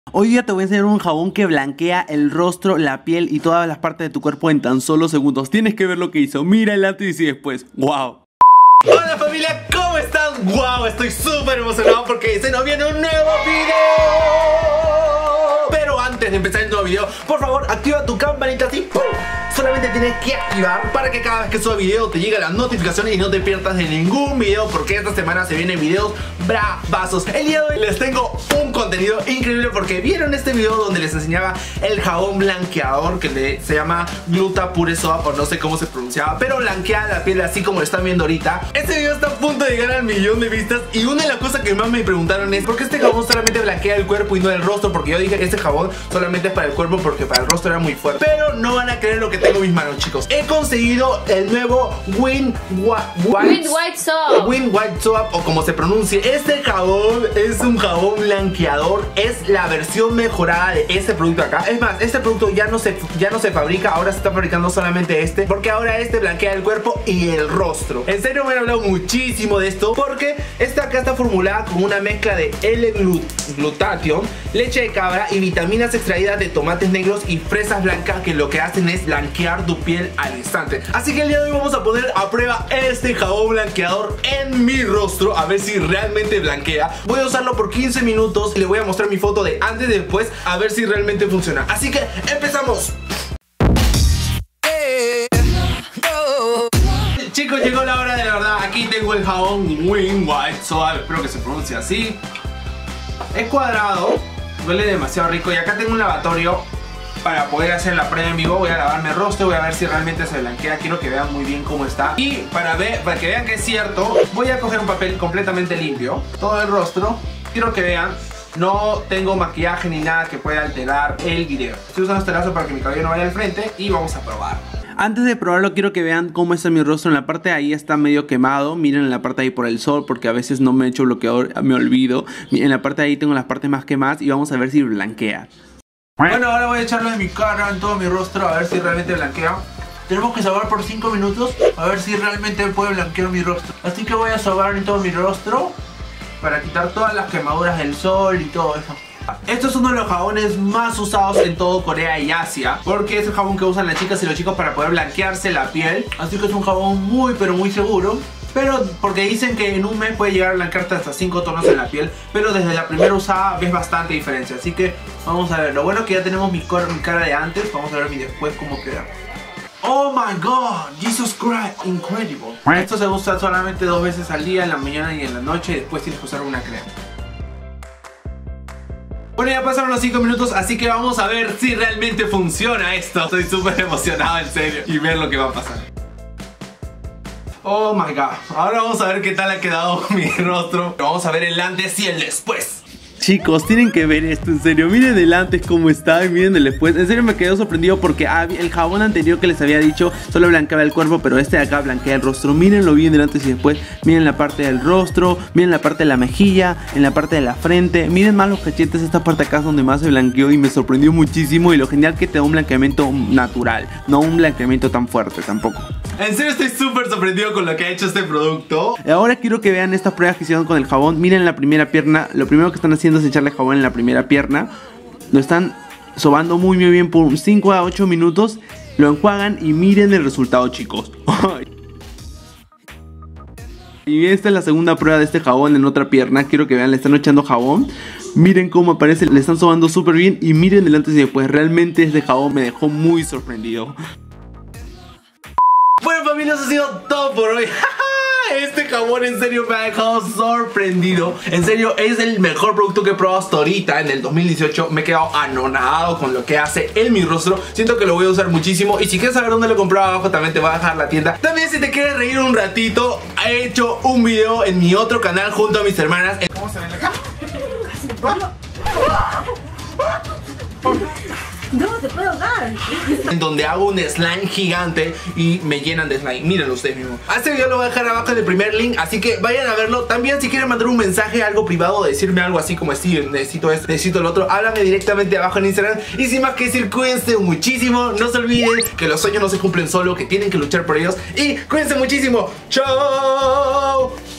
Hoy día te voy a enseñar un jabón que blanquea el rostro, la piel y todas las partes de tu cuerpo en tan solo segundos. Tienes que ver lo que hizo. Mira el antes y después. ¡Wow! Hola familia, ¿cómo están? ¡Wow! Estoy súper emocionado porque se nos viene un nuevo video. Pero antes de empezar el nuevo video, por favor, activa tu campanita así. ¡Pum! Solamente tienes que activar para que cada vez que suba video te llegue las notificaciones y no te pierdas de ningún video, porque esta semana se vienen videos bravazos. El día de hoy les tengo un contenido increíble porque vieron este video donde les enseñaba el jabón blanqueador que se llama Gluta Pure Soap, o no sé cómo se pronunciaba, pero blanquea la piel así como lo están viendo ahorita. Este video está a punto de llegar al 1.000.000 de vistas y una de las cosas que más me preguntaron es ¿por qué este jabón solamente blanquea el cuerpo y no el rostro? Porque yo dije que este jabón solamente es para el cuerpo porque para el rostro era muy fuerte. Pero no van a creer lo que tengo en mis manos, chicos. He conseguido el nuevo Wind White Soap, o como se pronuncie. Este jabón es un jabón blanqueador. Es la versión mejorada de este producto acá. Es más, este producto ya no se fabrica. Ahora se está fabricando solamente este, porque ahora este blanquea el cuerpo y el rostro. En serio me han hablado muchísimo de esto, porque esta acá está formulada con una mezcla de L-Glutathione, leche de cabra y vitaminas extraídas de tomates negros y fresas blancas, que lo que hacen es blanquear tu piel al instante. Así que el día de hoy vamos a poner a prueba este jabón blanqueador en mi rostro, a ver si realmente blanquea. Voy a usarlo por 15 minutos y le voy a mostrar mi foto de antes y después, a ver si realmente funciona. Así que empezamos. Chicos, llegó la hora de la verdad. Aquí tengo el jabón Wind White Soap, espero que se pronuncie así. Es cuadrado, huele demasiado rico. Y acá tengo un lavatorio para poder hacer la prueba en vivo. Voy a lavarme el rostro, voy a ver si realmente se blanquea. Quiero que vean muy bien cómo está. Y para que vean que es cierto, voy a coger un papel completamente limpio, todo el rostro. Quiero que vean, no tengo maquillaje ni nada que pueda alterar el video. Estoy usando este lazo para que mi cabello no vaya al frente y vamos a probar. Antes de probarlo quiero que vean cómo está mi rostro. En la parte de ahí está medio quemado. Miren en la parte de ahí por el sol, porque a veces no me echo bloqueador, me olvido. En la parte de ahí tengo las partes más quemadas y vamos a ver si blanquea. Bueno, ahora voy a echarlo en mi cara, en todo mi rostro, a ver si realmente blanquea. Tenemos que sobar por 5 minutos a ver si realmente puede blanquear mi rostro. Así que voy a sobar en todo mi rostro para quitar todas las quemaduras del sol y todo eso. Esto es uno de los jabones más usados en todo Corea y Asia, porque es el jabón que usan las chicas y los chicos para poder blanquearse la piel. Así que es un jabón muy pero muy seguro. Pero porque dicen que en un mes puede llegar a blanquearte hasta 5 tonos en la piel, pero desde la primera usada ves bastante diferencia. Así que vamos a ver. Lo bueno es que ya tenemos mi cara de antes. Vamos a ver mi después cómo queda. Oh my god, Jesus Christ, incredible. Esto se usa solamente 2 veces al día, en la mañana y en la noche, y después tienes que usar una crema. Bueno, ya pasaron los 5 minutos, así que vamos a ver si realmente funciona esto. Estoy súper emocionado, en serio, y ver lo que va a pasar. Oh my god, ahora vamos a ver qué tal ha quedado mi rostro. Vamos a ver el antes y el después. Chicos, tienen que ver esto, en serio. Miren el antes cómo está y miren el después. En serio me quedé sorprendido porque el jabón anterior que les había dicho solo blanqueaba el cuerpo, pero este de acá blanquea el rostro. Mírenlo bien el antes y después. Miren la parte del rostro, miren la parte de la mejilla, en la parte de la frente. Miren más los cachetes, esta parte acá es donde más se blanqueó y me sorprendió muchísimo. Y lo genial que te da un blanqueamiento natural, no un blanqueamiento tan fuerte tampoco. En serio estoy súper sorprendido con lo que ha hecho este producto. Ahora quiero que vean estas pruebas que hicieron con el jabón. Miren la primera pierna. Lo primero que están haciendo es echarle jabón en la primera pierna. Lo están sobando muy bien por 5 a 8 minutos. Lo enjuagan y miren el resultado, chicos. Y esta es la segunda prueba de este jabón en otra pierna. Quiero que vean, le están echando jabón. Miren cómo aparece, le están sobando súper bien. Y miren el antes y después. Realmente este jabón me dejó muy sorprendido. Bueno familia, eso ha sido todo por hoy. Este jabón en serio me ha dejado sorprendido. En serio es el mejor producto que he probado hasta ahorita. En el 2018 me he quedado anonadado con lo que hace en mi rostro. Siento que lo voy a usar muchísimo. Y si quieres saber dónde lo he comprado, abajo también te voy a dejar la tienda. También si te quieres reír un ratito, he hecho un video en mi otro canal junto a mis hermanas. ¿Cómo se ve acá? No, te puedo dar. En donde hago un slime gigante y me llenan de slime. Mírenlo ustedes mismos. A este video lo voy a dejar abajo en el primer link, así que vayan a verlo. También si quieren mandar un mensaje, algo privado, decirme algo así como necesito esto, necesito el otro, háblame directamente abajo en Instagram. Y sin más que decir, cuídense muchísimo. No se olviden que los sueños no se cumplen solo, que tienen que luchar por ellos. Y cuídense muchísimo. ¡Chao!